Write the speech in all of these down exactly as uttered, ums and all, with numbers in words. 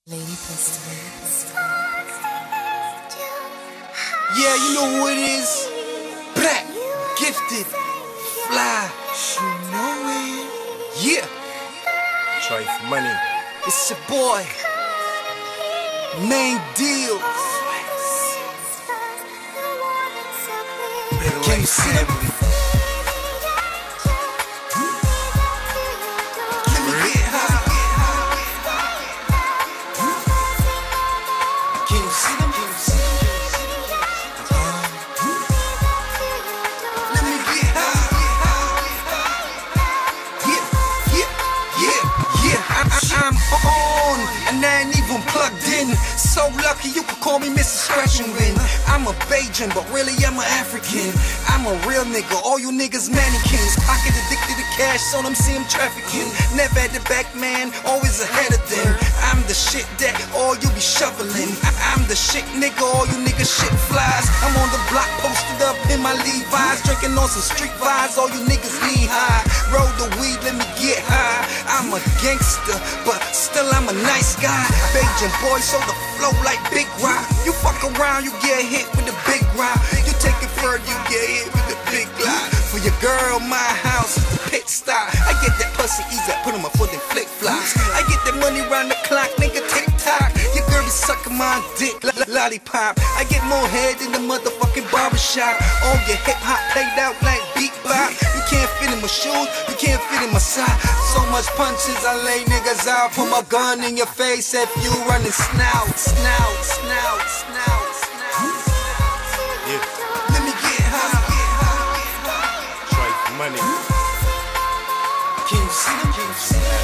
Lady Pistol. Yeah, you know who it is. Black, gifted, fly. You know it. Yeah. Trife Money. It's your boy. Main deal. Can you see them? Let me get high. Can you see them? Can you see them? Let me get high. Yeah, yeah, yeah, yeah. I, I, I'm on, and I ain't even plugged in. So lucky you could call me Mister Scratch and Win. I'm a Bajan, but really I'm an African. I'm a real nigga, all you niggas mannequins. I get addicted to cash, so them see I'm trafficking. Never at the back, man, always ahead of them. I'm the shit that all you be shoveling. I I'm the shit nigga, all you niggas shit flies. I'm on the block posted up in my Levi's, drinking on some street vibes, all you niggas knee high. Roll the weed, let me get high. I'm a gangster, but still I'm a nice guy. Bajan boy, so the flow like Big Rock. You fuck around, you get hit with the big rock. You take it further, you get hit with the big lie. For your girl, my house is the pit stop. I get that pussy easy, I put on my foot and flip flops. I get that money round the clock, nigga, tick tock. Your girl be sucking my dick, l -l lollipop. I get more head than the motherfucking barbershop. All your hip hop played out like beatbox. You can't fit in my shoes, you can't fit in my sock. So much punches, I lay niggas out. Put my gun in your face if you running snout, snout, snout, snout, snout. Yeah. Let me get high. Trife Money. Can you see them? Can you see them?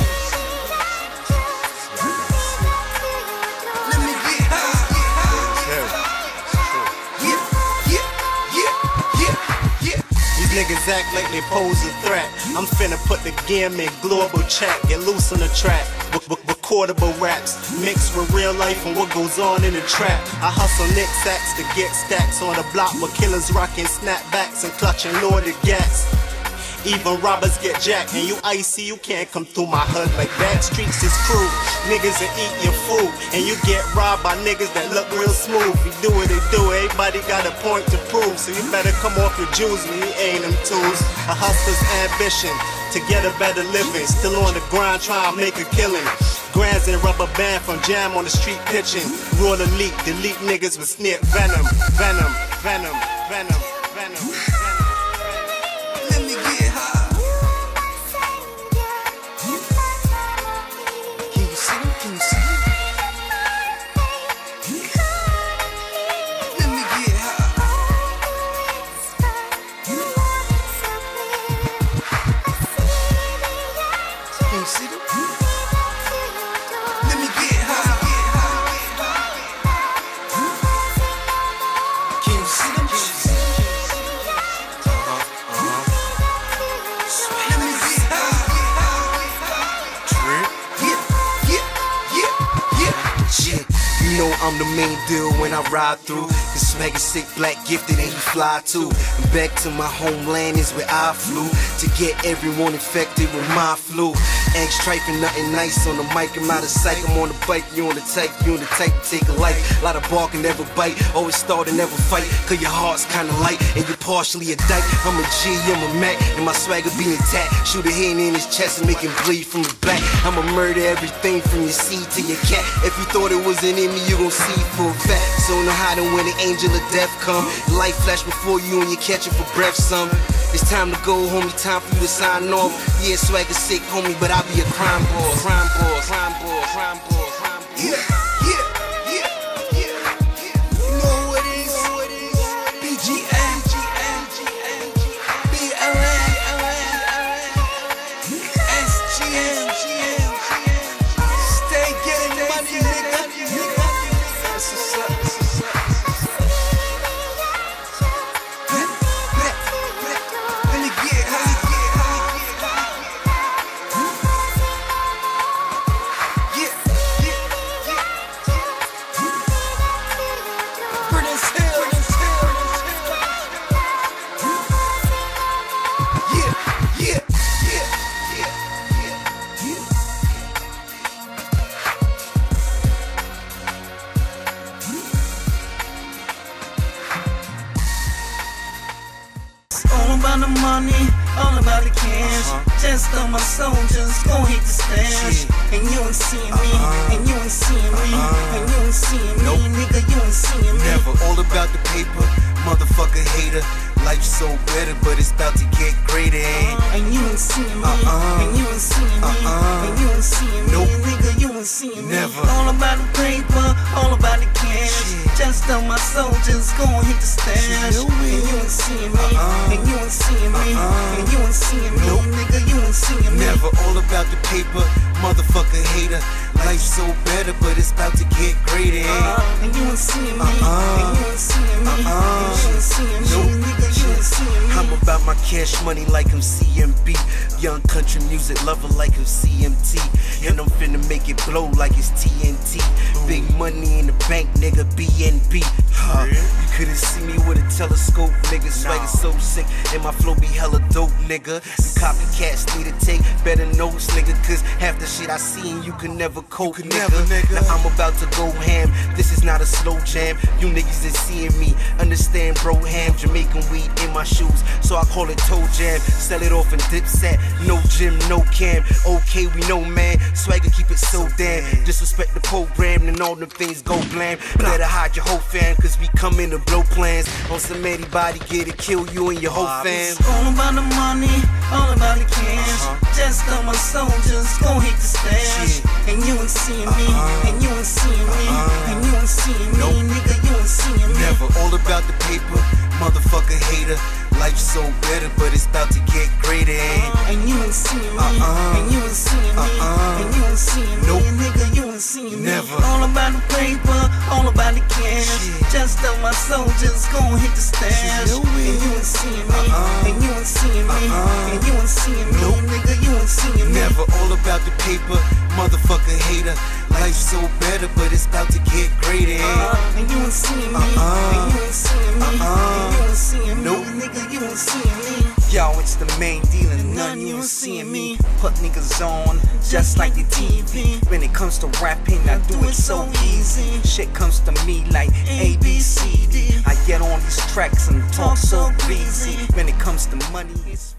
Let me get high. Yeah. Yeah, yeah, yeah, yeah, yeah. These niggas act like they pose a threat. I'm finna put the game in global check. Get loose on the track. Recordable raps mixed with real life and what goes on in the trap. I hustle Nick sacks to get stacks on the block with killers rocking snapbacks and clutching loaded gas. Even robbers get jacked, and you icy, you can't come through my hood like that. Streets is cruel, niggas will eat your food, and you get robbed by niggas that look real smooth. You do what they do, everybody got a point to prove, so you better come off your jewels when you ain't them tools. A hustler's ambition to get a better living, still on the grind trying to make a killing. Grands and rubber band from jam on the street pitching. Roll elite, delete niggas with snip venom, venom, venom, venom, venom. Let me get high. Can you see them? Can you see them? Let me get high. Can you see them? Let me get high. Can you see them? Can you see them? Let me get high. Trip. Yeah, yeah, yeah, yeah, yeah. You know I'm the main deal when I ride through. This swagger sick, black gifted, and he fly too. And back to my homeland is where I flew to get everyone infected with my flu. Ask Trife and nothing nice on the mic. I'm out of sight. I'm on the bike, you on the type, you on the type to take a life. A lot of bark and never bite. Always start and never fight. Cause your heart's kinda light and you're partially a dyke. I'm a G, I'm a Mac, and my swagger be intact. Shoot a hand in his chest and make him bleed from the back. I'ma murder everything from your seed to your cat. If you thought it wasn't in me, you gon' see for a fact. So know how to when the angel of death come. Light flash before you and you catch it for breath, some. It's time to go, homie, time for you to sign off. Yeah, swagger sick, homie, but I be a crime boss. Crime boss, crime boss, crime boss, crime boss. Yeah, yeah, yeah, yeah, yeah. You know who it is? B G M, B L N, S G M. Stay getting money, nigga. That's what's up, that's what's up. Let me get high. Yeah, yeah, yeah. Britain's Hill. Yeah, yeah, yeah, yeah, yeah, yeah. money, all about the cash. Uh-huh. Just on my soldiers, gon' hit the stash. Yeah. And you ain't seeing me, Uh-uh. and you ain't seeing me, Uh-uh. and you ain't seeing me, Nope. nigga, you ain't seeing me. Never all about the paper, motherfucker hater. Life's so better, but it's about to get greater. Ain't And you ain't seeing me, Uh-uh. and you ain't seeing me, Uh-uh. and you ain't seeing me, Nope. nigga, you ain't seeing me. Never. All about the paper, all about the cash. Shit. Just on my soldiers, gon' hit the stash. You know And it. you ain't seeing me, Uh-uh. and you ain't seeing me, Uh-uh. and you ain't seeing me, Nope. nigga, you ain't seeing me. never all about the paper, motherfucker hater. Life's so better, but it's about to get greater. Ain't Uh, and you ain't seeing me, Uh-uh. and you ain't seeing me, Uh-uh. and you ain't seeing me, Nope. nigga, you ain't seeing me. I'm about my cash money like I'm C M B. Young country music lover like I'm C M T. And I'm finna make it blow like it's T N T. Big money in the bank, nigga, B N B. Huh. You couldn't see me with a telescope, nigga. Swagger so sick, and my flow be hella dope, nigga. You copycats need to take better notes, nigga. Cause half the shit I seen, you can never cope, nigga. never, nigga. Now I'm about to go ham. This is not a slow jam. You niggas is seeing me. Understand, bro, ham. Jamaican weed in my shoes, so I call it toe jam. Sell it off in Dipset. No gym, no cam. Okay, we know, man. Swagger keep it so damn. Disrespect the program, and all them things go blam. Better hide your whole fam, cause we come in to blow plans. On some anybody get it, kill you and your whole fam. All about the money, all about the cash. Uh-huh. Just on my soldiers, gon' hit the stash. Shit. And you ain't seeing me, Uh-uh. and you ain't seeing me, Uh-uh. and you ain't seeing me, Nope. nigga, you ain't seeing me. Never all about the paper, motherfucker hater. Life's so better, but it's about to get greater. Ain't And you ain't seeing me, Uh-uh. and you ain't seeing me, Uh-uh. and you ain't seeing me, Nope. nigga, you ain't seeing me. Never. All about the paper, all about the cash. Shit. Just on my soldiers, gon' hit the stash. You know it. And you ain't seeing me, Uh-uh. and you ain't seeing me, Uh-uh. and you ain't seeing me, Nope. nigga, you ain't seeing me. never all about the paper, motherfucker hater. Life's so better, but it's about to get greater. Ain't Uh, and you ain't seeing me, Uh-uh. and you ain't seeing me, Uh-uh. and you ain't seeing me, Nope. nigga, you ain't seeing me. Yo, it's the main deal and None none you you ain't ain't seeing seeing me. me. Put niggas on just like the T V. When it comes to rapping, I do it so easy. Shit comes to me like A B C D. I get on these tracks and talk so breezy. When it comes to money, it's